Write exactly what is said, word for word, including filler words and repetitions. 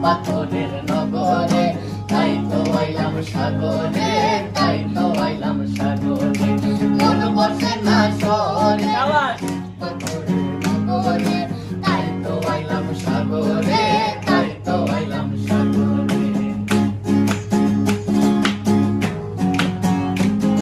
পাথরের নগরে, তাই তো আইলাম সাগরে, তাই তো আইলাম সাগরে, মন বসে না শহরে।